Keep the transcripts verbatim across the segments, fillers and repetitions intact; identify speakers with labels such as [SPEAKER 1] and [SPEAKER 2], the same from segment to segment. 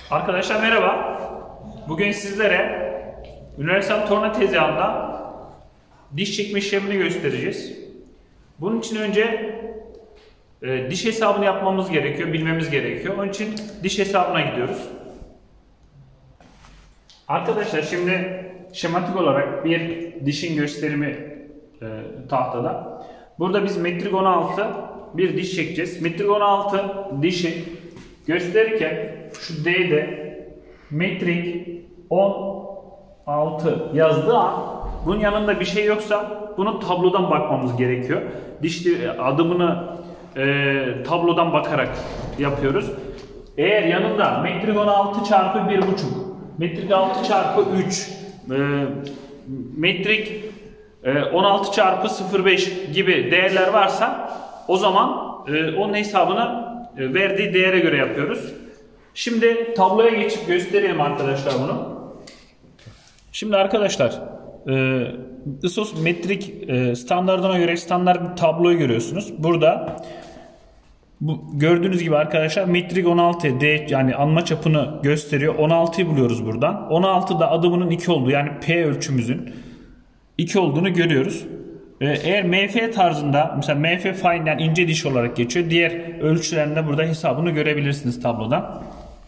[SPEAKER 1] Arkadaşlar merhaba. Bugün sizlere Universal Torna tezgahında diş çekme işlemini göstereceğiz. Bunun için önce e, diş hesabını yapmamız gerekiyor, bilmemiz gerekiyor. Onun için diş hesabına gidiyoruz. Arkadaşlar şimdi şematik olarak bir dişin gösterimi e, tahtada. Burada biz metrik on altı bir diş çekeceğiz. Metrik on altı dişi gösterirken şu D'de metrik on altı yazdığı an bunun yanında bir şey yoksa bunu tablodan bakmamız gerekiyor. Diş adımını e, tablodan bakarak yapıyoruz. Eğer yanında metrik on altı çarpı bir buçuk, metrik altı çarpı üç, e, metrik e, on altı çarpı sıfır virgül beş gibi değerler varsa o zaman e, onun hesabını e, verdiği değere göre yapıyoruz. Şimdi tabloya geçip göstereyim arkadaşlar bunu. Şimdi arkadaşlar I S O metrik standartına göre standart bir tabloyu görüyorsunuz. Burada bu gördüğünüz gibi arkadaşlar metrik on altı D yani anma çapını gösteriyor. on altıyı buluyoruz buradan. on altıda adımının iki olduğu yani P ölçümüzün iki olduğunu görüyoruz. Eğer M F tarzında mesela M F fine yani ince diş olarak geçiyor. Diğer ölçülerinde burada hesabını görebilirsiniz tablodan.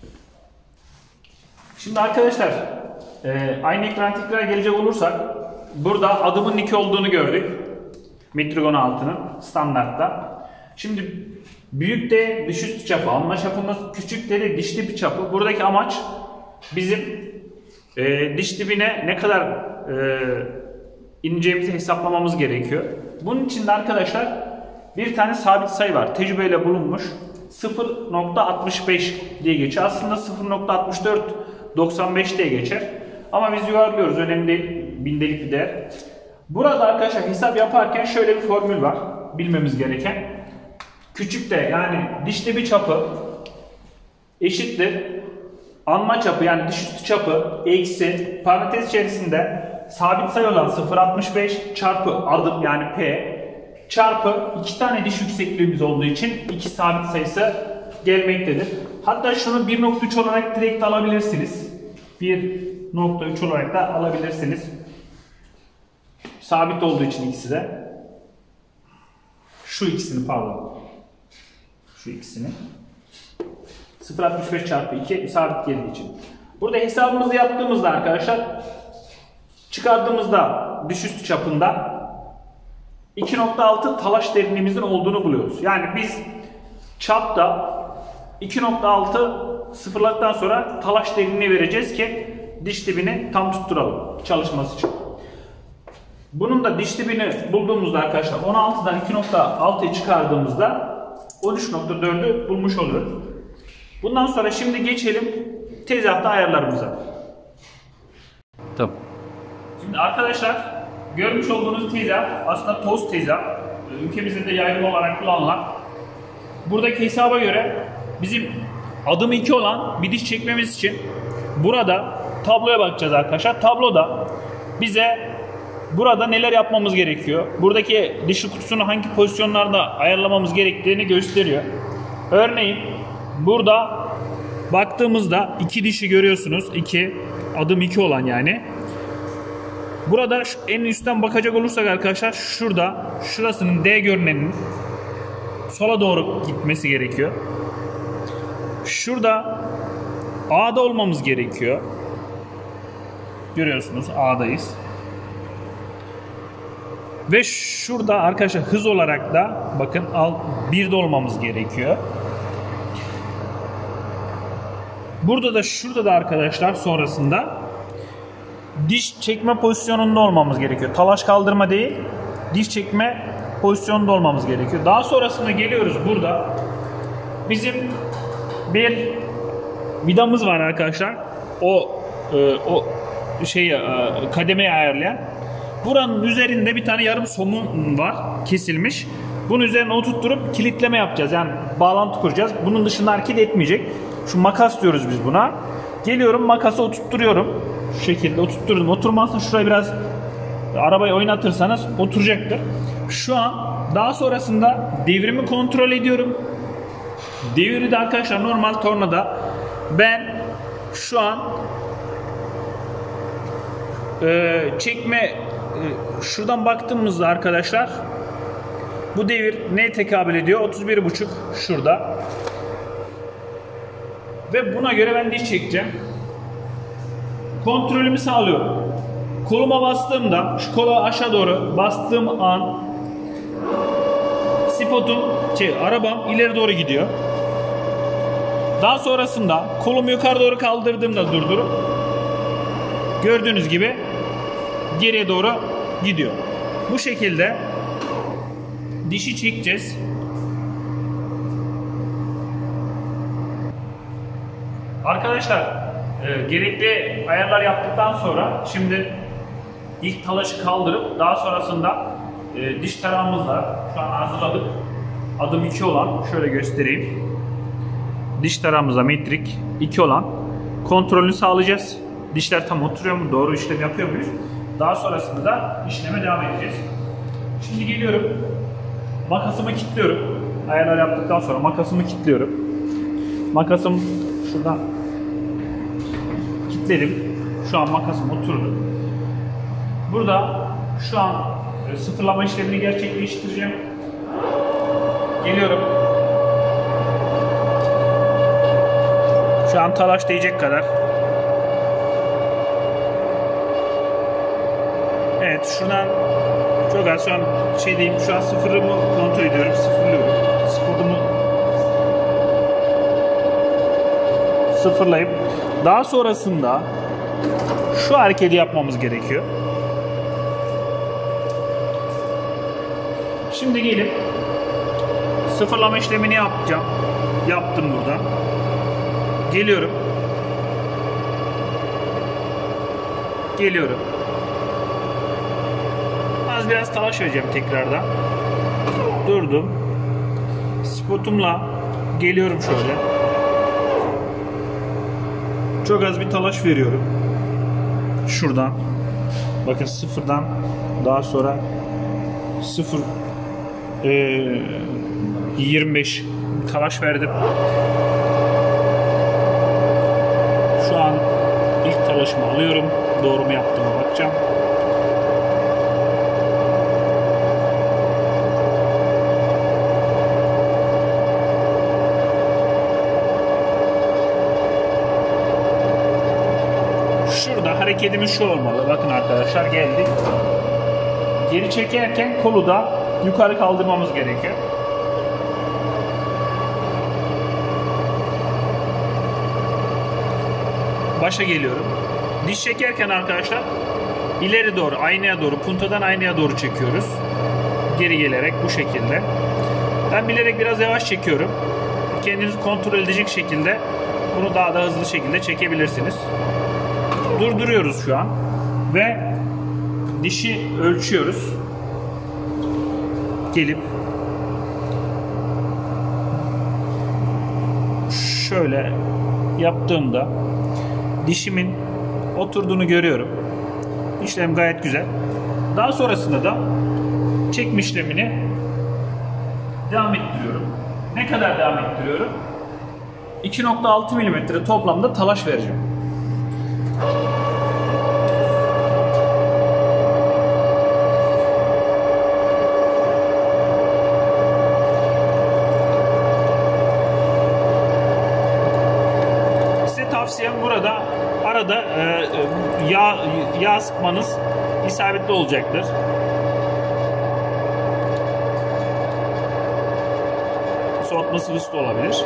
[SPEAKER 1] Şimdi arkadaşlar e, aynı ekran tekrar gelecek olursak burada adımın iki olduğunu gördük. Metrik on altının standartta. Şimdi büyük de diş üstü çapı, alma çapımız, küçük de diş dibi çapı. Buradaki amaç bizim e, diş dibine ne kadar e, ineceğimizi hesaplamamız gerekiyor. Bunun için de arkadaşlar bir tane sabit sayı var. Tecrübeyle bulunmuş. sıfır nokta altmış beş diye geçiyor. Aslında sıfır nokta altmış dört doksan beş diye geçer. Ama biz yuvarlıyoruz. Önemli değil. Bindelik bir değer. Burada arkadaşlar hesap yaparken şöyle bir formül var. Bilmemiz gereken. Küçük de yani diş dibi çapı eşittir. Anma çapı yani diş üstü çapı eksi parantez içerisinde sabit sayı olan sıfır nokta altmış beş çarpı adım yani P çarpı iki tane diş yüksekliğimiz olduğu için iki sabit sayısı gelmektedir. Hatta şunu bir nokta üç olarak direkt alabilirsiniz. bir nokta üç olarak da alabilirsiniz. Sabit olduğu için ikisi de. Şu ikisini pardon. Şu ikisini. sıfır nokta altmış beş çarpı iki sabit geldiği için. Burada hesabımızı yaptığımızda arkadaşlar çıkardığımızda diş üstü çapında iki nokta altı talaş derinliğimizin olduğunu buluyoruz. Yani biz çapta iki nokta altı sıfırladıktan sonra talaş derinliği vereceğiz ki diş dibini tam tutturalım çalışması için. Bunun da diş dibini bulduğumuzda arkadaşlar on altıdan iki nokta altıyı çıkardığımızda on üç nokta dördü bulmuş oluyoruz. Bundan sonra şimdi geçelim tezgahta ayarlarımıza.
[SPEAKER 2] Tamam.
[SPEAKER 1] Şimdi arkadaşlar görmüş olduğunuz tezgah aslında toz tezgah. Ülkemizde de yaygın olarak kullanılan. Buradaki hesaba göre bizim adım iki olan bir diş çekmemiz için burada tabloya bakacağız arkadaşlar. Tabloda bize burada neler yapmamız gerekiyor? Buradaki dişli kutusunu hangi pozisyonlarda ayarlamamız gerektiğini gösteriyor. Örneğin burada baktığımızda iki dişi görüyorsunuz. iki adım iki olan yani. Burada en üstten bakacak olursak arkadaşlar şurada şurasının D görüneninin sola doğru gitmesi gerekiyor. Şurada A'da olmamız gerekiyor. Görüyorsunuz A'dayız. Ve şurada arkadaşlar hız olarak da bakın birde olmamız gerekiyor. Burada da şurada da arkadaşlar sonrasında diş çekme pozisyonunda olmamız gerekiyor. Talaş kaldırma değil, diş çekme pozisyonunda olmamız gerekiyor. Daha sonrasında geliyoruz burada. Bizim bir vidamız var arkadaşlar. O e, o şeyi e, kademeyi ayarlayan. Buranın üzerinde bir tane yarım somun var, kesilmiş. Bunun üzerine oturtturup kilitleme yapacağız. Yani bağlantı kuracağız. Bunun dışında hareket etmeyecek. Şu makas diyoruz biz buna. Geliyorum makası oturtturuyorum. Şu şekilde oturtturdum. Oturmazsa şuraya biraz arabayı oynatırsanız oturacaktır. Şu an daha sonrasında devrimi kontrol ediyorum. Devri de arkadaşlar normal tornada ben şu an e, çekme e, şuradan baktığımızda arkadaşlar bu devir neye tekabül ediyor? otuz bir buçuk şurada. Ve buna göre ben diş çekeceğim. Kontrolümü sağlıyorum. Koluma bastığımda, şu kola aşağı doğru bastığım an spotum, şey, arabam ileri doğru gidiyor. Daha sonrasında kolumu yukarı doğru kaldırdığımda durdurup gördüğünüz gibi geriye doğru gidiyor. Bu şekilde dişi çekeceğiz. Arkadaşlar e, gerekli ayarlar yaptıktan sonra şimdi ilk talaşı kaldırıp daha sonrasında e, diş tarağımızla şu an hazırladık. Adım iki olan şöyle göstereyim. Diş tarağımızla metrik iki olan kontrolünü sağlayacağız. Dişler tam oturuyor mu? Doğru işlem yapıyor muyuz? Daha sonrasında da işleme devam edeceğiz. Şimdi geliyorum. Makasımı kilitliyorum. Ayarlar yaptıktan sonra makasımı kilitliyorum. Makasım şuradan kilitledim. Şu an makasım oturdu. Burada şu an sıfırlama işlemini gerçekleştireceğim. Geliyorum. Şu an talaş değecek kadar. Evet, şuradan çok az şu an şey diyeyim, şu an sıfırımı kontrol ediyorum, sıfırlıyorum. Spotumu sıfırlayıp daha sonrasında şu hareketi yapmamız gerekiyor. Şimdi gelip sıfırlama işlemini yapacağım. Yaptım burada. Geliyorum. Geliyorum. Az biraz talaş vereceğim tekrardan. Durdum. Spotumla geliyorum şöyle. Çok az bir talaş veriyorum. Şuradan. Bakın sıfırdan daha sonra sıfır yirmi beş talaş verdim. Şu an ilk talaşımı alıyorum. Doğru mu yaptığıma bakacağım. Şurada hareketimiz şu olmalı. Bakın arkadaşlar, geldik. Geri çekerken kolu da yukarı kaldırmamız gerekiyor. Başa geliyorum. Diş çekerken arkadaşlar ileri doğru, aynaya doğru, puntadan aynaya doğru çekiyoruz. Geri gelerek bu şekilde. Ben bilerek biraz yavaş çekiyorum. Kendiniz kontrol edecek şekilde bunu daha da hızlı şekilde çekebilirsiniz. Durduruyoruz şu an ve dişi ölçüyoruz. Gelip şöyle yaptığımda dişimin oturduğunu görüyorum. İşlem gayet güzel. Daha sonrasında da çekme işlemini devam ettiriyorum. Ne kadar devam ettiriyorum? iki nokta altı milimetre toplamda talaş vereceğim. Tavsiyem burada arada e, yağ, yağ sıkmanız isabetli olacaktır. Soğutma sıvısı da olabilir.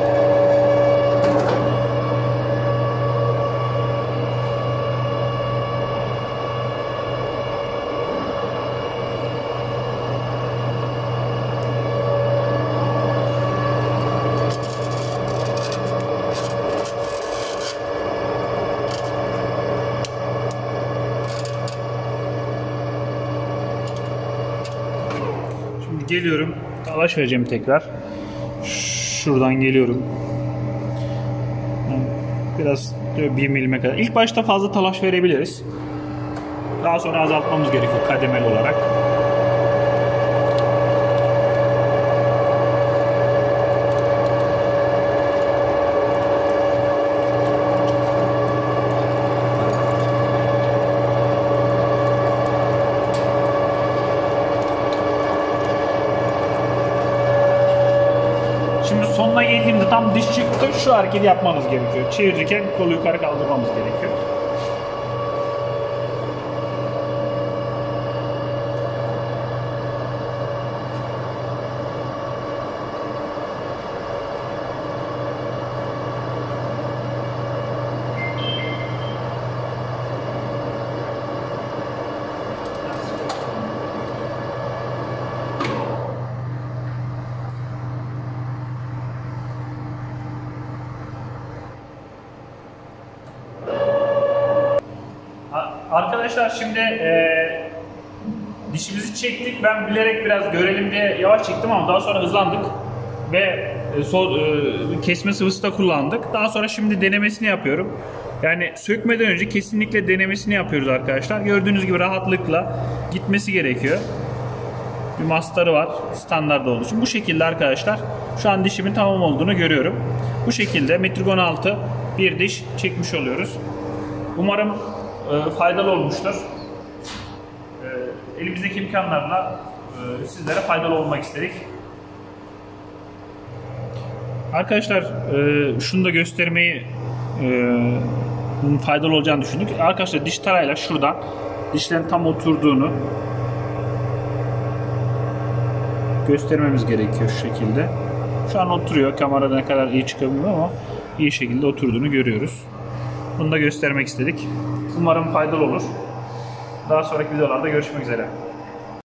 [SPEAKER 1] Geliyorum. Talaş vereceğim tekrar. Şuradan geliyorum. Biraz bir milime kadar. İlk başta fazla talaş verebiliriz. Daha sonra azaltmamız gerekiyor kademeli olarak. Şu tam diş çıktı. Şu hareketi yapmanız gerekiyor. Çevirirken kolu yukarı kaldırmamız gerekiyor. Arkadaşlar şimdi e, dişimizi çektik. Ben bilerek biraz görelim diye yavaş çektim ama daha sonra hızlandık ve e, so, e, kesme sıvısı da kullandık. Daha sonra şimdi denemesini yapıyorum. Yani sökmeden önce kesinlikle denemesini yapıyoruz arkadaşlar. Gördüğünüz gibi rahatlıkla gitmesi gerekiyor. Bir mastarı var standart olduğu için. Bu şekilde arkadaşlar şu an dişimin tamam olduğunu görüyorum. Bu şekilde metrik on altı bir diş çekmiş oluyoruz. Umarım faydalı olmuştur. Elimizdeki imkanlarla sizlere faydalı olmak istedik. Arkadaşlar şunu da göstermeyi faydalı olacağını düşündük. Arkadaşlar diş tarayla şuradan dişlerin tam oturduğunu göstermemiz gerekiyor şu şekilde. Şu an oturuyor. Kamerada ne kadar iyi çıkabiliyor ama iyi şekilde oturduğunu görüyoruz. Bunu da göstermek istedik. Umarım faydalı olur. Daha sonraki videolarda görüşmek üzere.